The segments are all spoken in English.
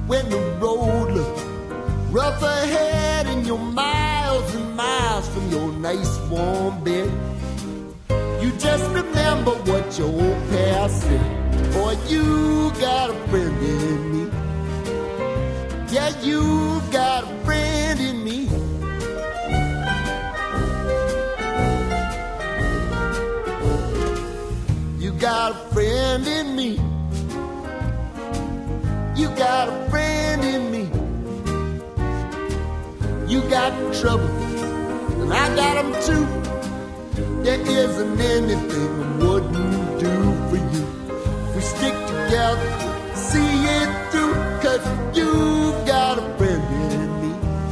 when the road looks rough ahead and you're miles and miles from your nice warm bed. You just remember what your old past said. Boy, you got a friend in me. Yeah, you got a friend in me. You got a friend in me. You got a friend in me. You got trouble, and I got them too. There isn't anything I wouldn't do for you. If we stick together, see it through, 'cause you got a friend in me.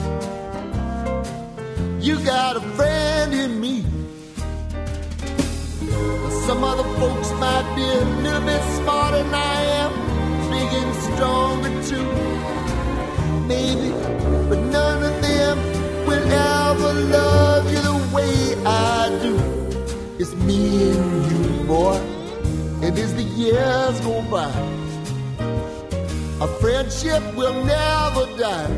You got a friend in me. Some other folks might be a little bit smarter than I am, big and stronger too, maybe, but none of them will ever love you the way I do. It's me and you, boy, and as the years go by, our friendship will never die.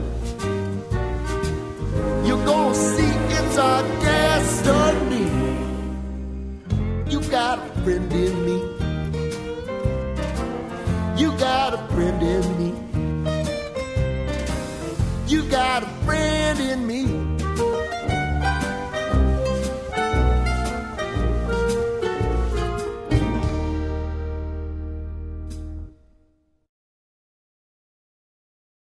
You're gonna see it's our destiny. You got a friend in me. You got a friend in me. You got a friend in me.